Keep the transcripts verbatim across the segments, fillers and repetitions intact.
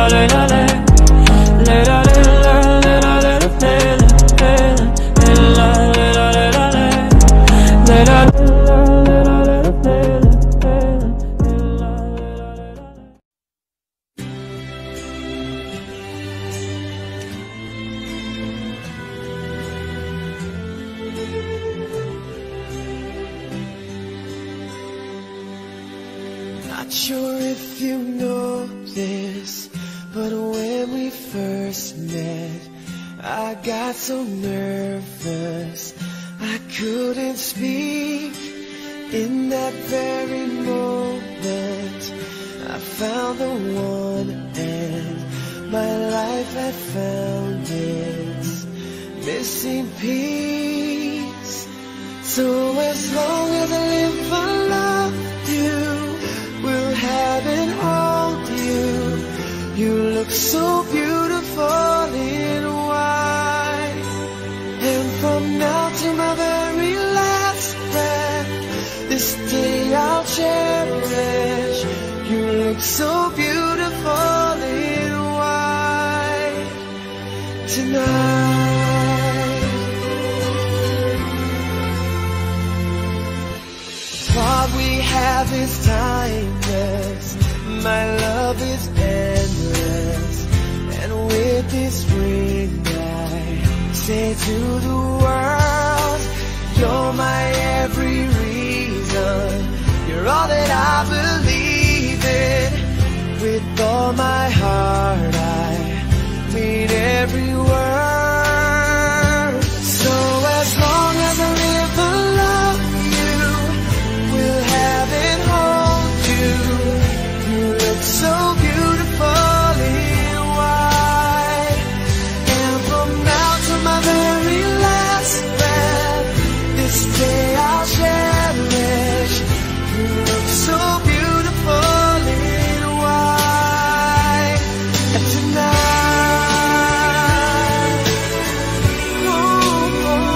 Not sure if you know this, but when we first met, I got so nervous I couldn't speak. In that very moment, I found the one, and my life had found its missing piece. So as long as I live, I love you. Will have and hold you. You look so beautiful in white. And from now to my very last breath, this day I'll cherish. You look so beautiful in white tonight. What we have is timeless, my love is endless, and with this ring I say to the world, you're my every reason, you're all that I believe in. With all my heart I mean every word. So as long as I live, I love you. We'll have and hold you. You look so beautiful in white. And from now to my very last breath, this day I'll cherish. You look so beautiful in white. And tonight, oh, oh,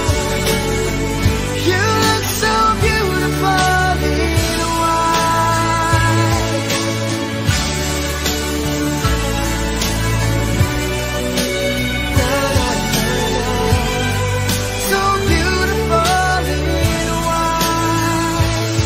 you look so beautiful in white. Na, na, na, na. So beautiful in white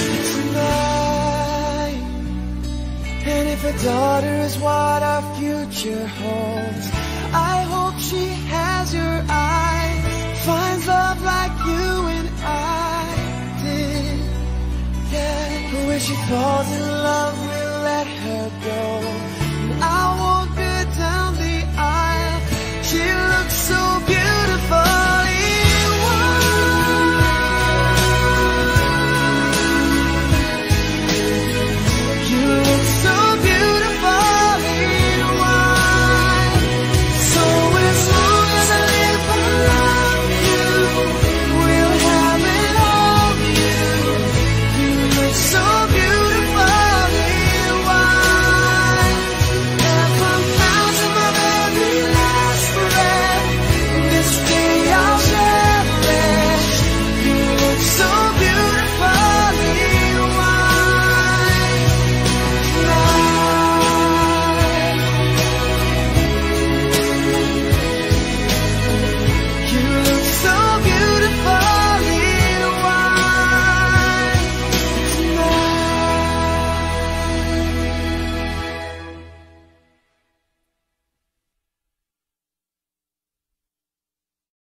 tonight. And if a daughter is what our future holds, I hope she has your eyes, finds love like you and I did. Yeah, when she falls in love